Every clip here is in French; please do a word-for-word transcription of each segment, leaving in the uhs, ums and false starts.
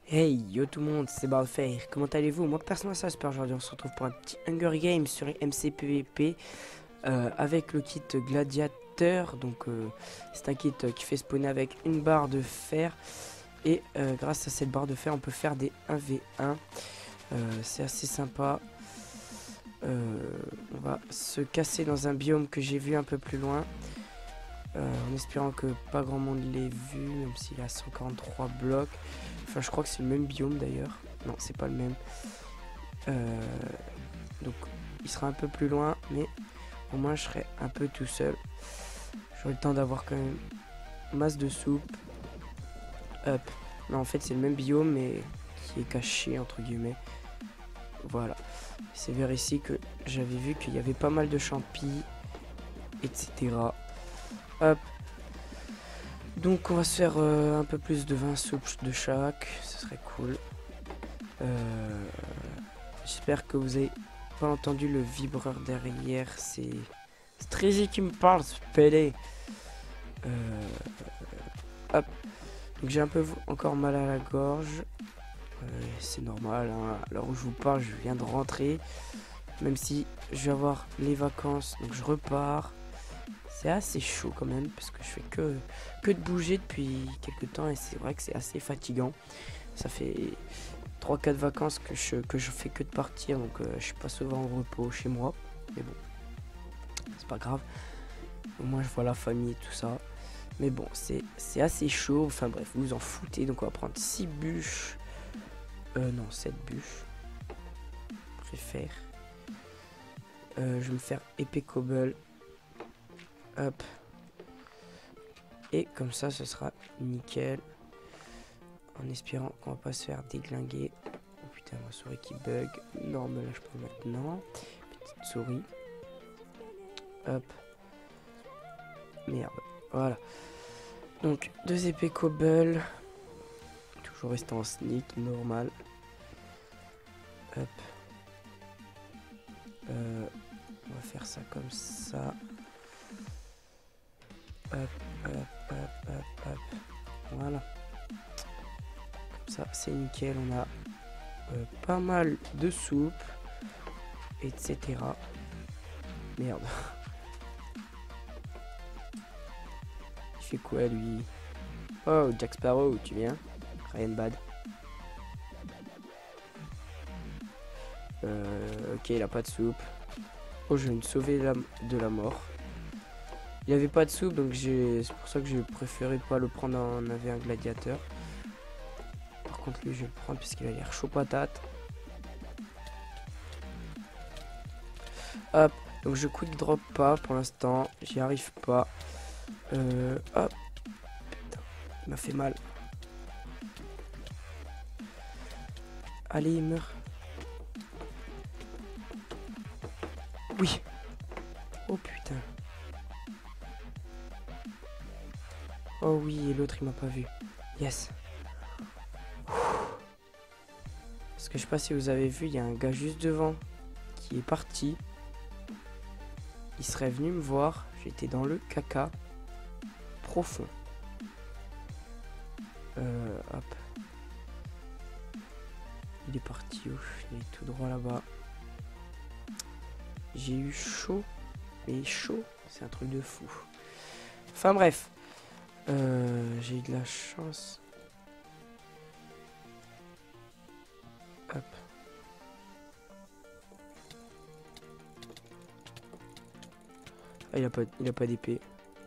Hey yo tout le monde, c'est Balfair, comment allez-vous? Moi personnellement ça j'espère aujourd'hui on se retrouve pour un petit Hunger Games sur M C P V P euh, avec le kit gladiateur. Donc euh, c'est un kit euh, qui fait spawner avec une barre de fer et euh, grâce à cette barre de fer on peut faire des un v un. Euh, c'est assez sympa. Euh, on va se casser dans un biome que j'ai vu un peu plus loin. Euh, en espérant que pas grand monde l'ait vu, même s'il a cent quarante-trois blocs. Enfin, je crois que c'est le même biome d'ailleurs. Non, c'est pas le même. Euh, donc, il sera un peu plus loin, mais au moins je serai un peu tout seul. J'aurai le temps d'avoir quand même masse de soupe. Hop. Non, en fait, c'est le même biome, mais qui est caché entre guillemets. Voilà. C'est vers ici que j'avais vu qu'il y avait pas mal de champis, et cetera. Hop. Donc on va se faire euh, un peu plus de vingt soupes de chaque, ce serait cool. Euh, J'espère que vous avez pas entendu le vibreur derrière, c'est Strizzy qui me parle, ce pédé. Euh, hop, donc j'ai un peu encore mal à la gorge, euh, c'est normal, hein. À l'heure où je vous parle, je viens de rentrer, même si je vais avoir les vacances, donc je repars. C'est assez chaud quand même parce que je fais que, que de bouger depuis quelques temps et c'est vrai que c'est assez fatigant. Ça fait trois quatre vacances que je, que je fais que de partir, donc euh, je suis pas souvent en repos chez moi. Mais bon, c'est pas grave. Au moins je vois la famille et tout ça. Mais bon, c'est assez chaud. Enfin bref, vous vous en foutez. Donc on va prendre six bûches. Euh, non, sept bûches. Je préfère. Euh, je vais me faire épée cobble. Hop. Et comme ça, ce sera nickel. En espérant qu'on va pas se faire déglinguer. Oh putain, ma souris qui bug. Non, me lâche pas maintenant. Petite souris. Hop. Merde. Voilà. Donc, deux épées cobble. Toujours rester en sneak, normal. Hop. Euh, on va faire ça comme ça. Hop, hop, hop, hop, hop. Voilà. Comme ça, c'est nickel. On a euh, pas mal de soupe, et cetera. Merde. Il fait quoi, lui? Oh, Jack Sparrow, tu viens? Ryan Bad. Euh, ok, il a pas de soupe. Oh, je vais me sauver la, de la mort. Il avait pas de soupe, donc c'est pour ça que j'ai préféré pas le prendre en avait un gladiateur. Par contre, lui, je vais le prendre puisqu'il a l'air chaud patate. Hop, donc je quick drop pas pour l'instant, j'y arrive pas. Euh, hop, putain, il m'a fait mal. Allez, il meurt. Oui. Oh putain. Oh oui, et l'autre il m'a pas vu. Yes. Parce que je sais pas si vous avez vu, il y a un gars juste devant qui est parti. Il serait venu me voir. J'étais dans le caca profond. Euh, hop. Il est parti où? Il est tout droit là-bas. J'ai eu chaud. Mais chaud, c'est un truc de fou. Enfin bref. Euh, j'ai eu de la chance. Hop. Ah, il a pas, il a pas d'épée.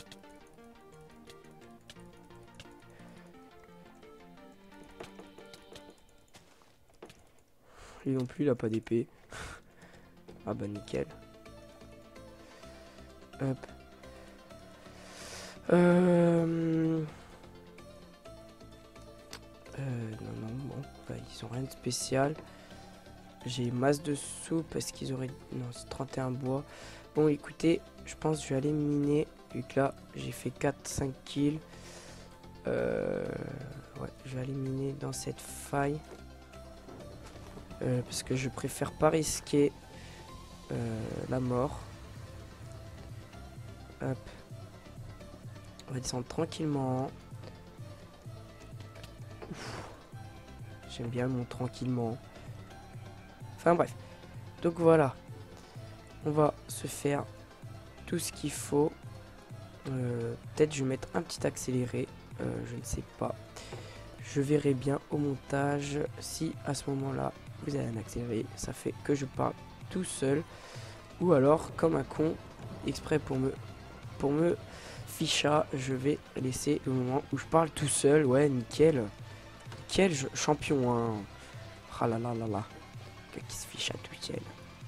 Lui non plus, il a pas d'épée. Ah bah nickel. Hop. Euh... Euh, non, non, bon, bah, ils ont rien de spécial. J'ai masse de soupe parce qu'ils auraient... Non, c'est trente et un bois. Bon, écoutez, je pense que je vais aller miner. Vu que là, j'ai fait quatre cinq kills. Euh... Ouais, je vais aller miner dans cette faille. Euh, parce que je préfère pas risquer euh, la mort. Hop. On va descendre tranquillement. Ouf. J'aime bien le monde tranquillement. Enfin bref. Donc voilà. On va se faire tout ce qu'il faut. Euh, Peut-être je vais mettre un petit accéléré. Euh, je ne sais pas. Je verrai bien au montage si à ce moment-là vous avez un accéléré. Ça fait que je parle tout seul. Ou alors comme un con, exprès pour me, pour me ficha, je vais laisser le moment où je parle tout seul. Ouais, nickel. Nickel, je, champion. Hein. Ah là là là là. Qui se ficha tout seul.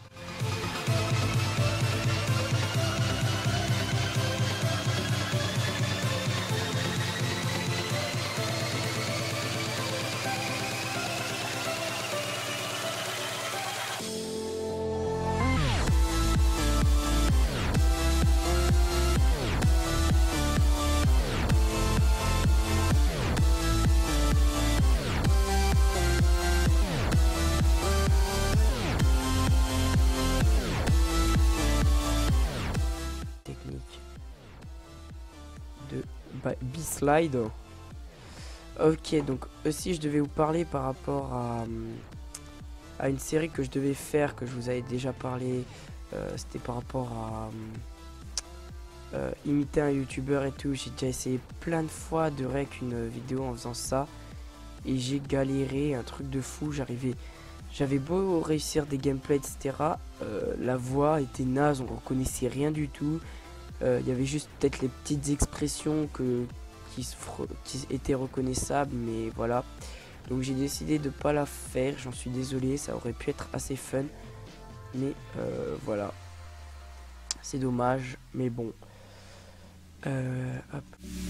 B-Slide. Ok, donc aussi je devais vous parler par rapport à, à une série que je devais faire, que je vous avais déjà parlé. Euh, C'était par rapport à euh, imiter un youtubeur et tout. J'ai déjà essayé plein de fois de rec une vidéo en faisant ça. Et j'ai galéré, un truc de fou. J'arrivais, j'avais beau réussir des gameplays, et cetera. Euh, la voix était naze, on reconnaissait rien du tout. Il euh, y avait juste peut-être les petites expressions que, qui, qui étaient reconnaissables, mais voilà. Donc j'ai décidé de pas la faire, j'en suis désolé, ça aurait pu être assez fun. Mais euh, voilà. C'est dommage, mais bon. Euh, hop.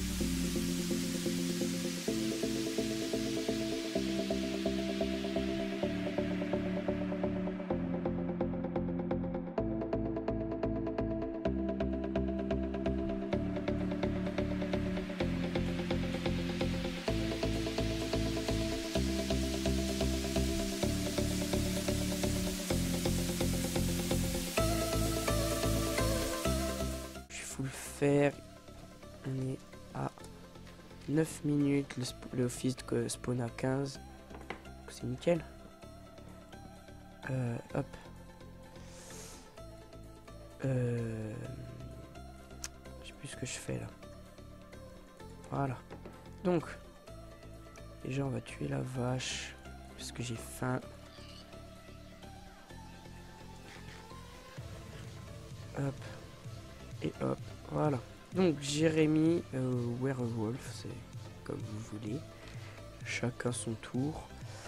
Faire, on est à neuf minutes, le, le office que spawn à quinze, c'est nickel. Euh, hop. Euh, je sais plus ce que je fais là. Voilà. Donc, déjà on va tuer la vache parce que j'ai faim. Hop. Et hop. Voilà. Donc Jérémy euh, Werewolf, c'est comme vous voulez. Chacun son tour.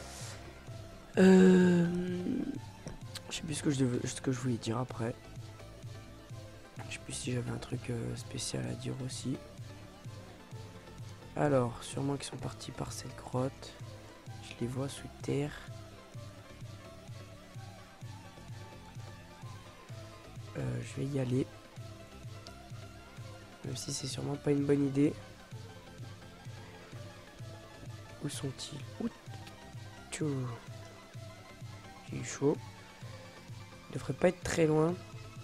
Euh, je sais plus ce que je devais, ce que je voulais dire après. Je sais plus si j'avais un truc euh, spécial à dire aussi. Alors, sûrement qu'ils sont partis par cette grotte. Je les vois sous terre. Euh, je vais y aller. Même si c'est sûrement pas une bonne idée. Où sont-ils? J'ai eu chaud. Ils devraient pas être très loin.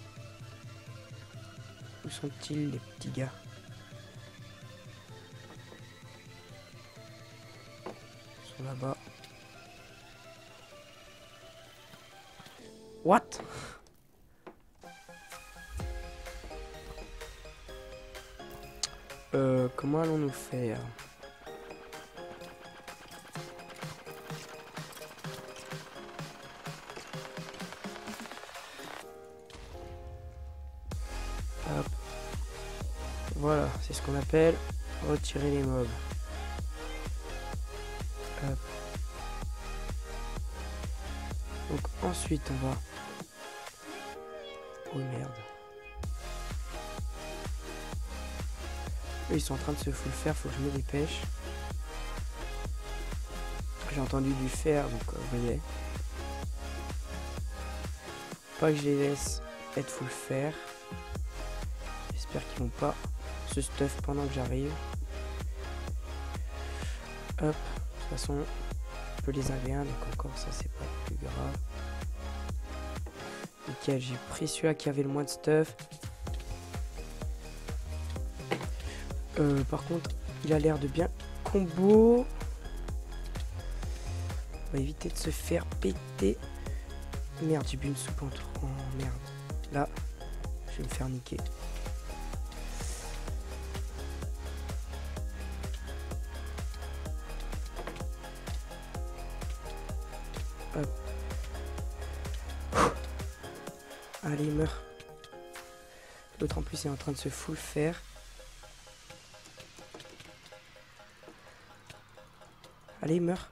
Où sont-ils les petits gars? Ils sont là-bas. What? Euh, comment allons-nous faire? Hop. Voilà, c'est ce qu'on appelle retirer les mobs. Hop. Donc ensuite on va... Oh merde. Eux, ils sont en train de se full faire, faut que je me dépêche. J'ai entendu du fer, donc euh, vous voyez. Pas que je les laisse être full fer. J'espère qu'ils vont pas se stuff pendant que j'arrive. Hop, de toute façon, je peux les avoir un, donc encore ça c'est pas plus grave. Nickel, j'ai pris celui-là qui avait le moins de stuff. Euh, par contre, il a l'air de bien combo. On va éviter de se faire péter. Merde, j'ai bu une soupe en trop. Oh, merde. Là, je vais me faire niquer. Hop. Allez, meurs. L'autre en plus est en train de se full faire. Allez, meurs.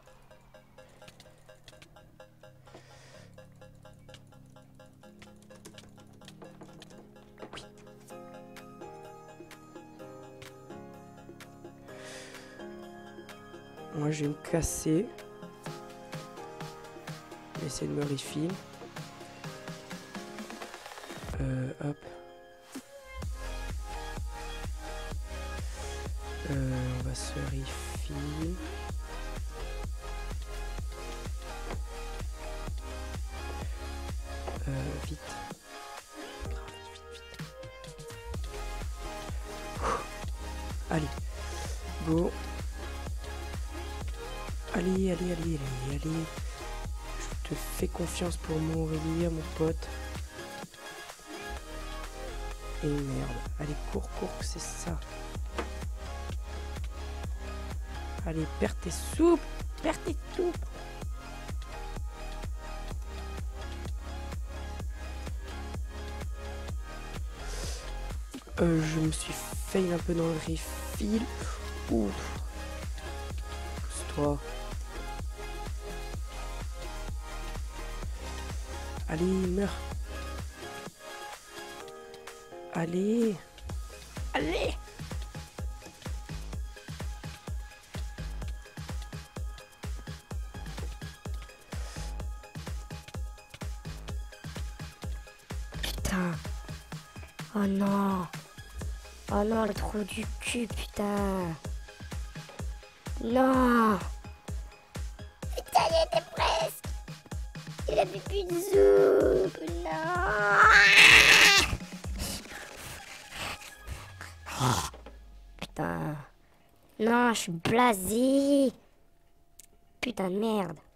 Oui. Moi, je vais me casser. Je vais essayer de me refill. Euh, hop. Euh, on va se refill. Euh, vite. Grave, vite, vite. Allez. Go. Allez, allez, allez, allez, allez. Je te fais confiance pour mourir, mon pote. Et merde. Allez, cours, cours, c'est ça. Allez, perds tes soupes. Perds tes soupes. Euh, je me suis fail un peu dans le refill. Ouf. Pousse-toi. Allez, meurs. Allez. Allez. Putain. Oh non. Oh non, le trou du cul, putain. Non. Putain, il était presque. Il a bu plus de soupe. Non. Putain. Non, je suis blasé. Putain de merde.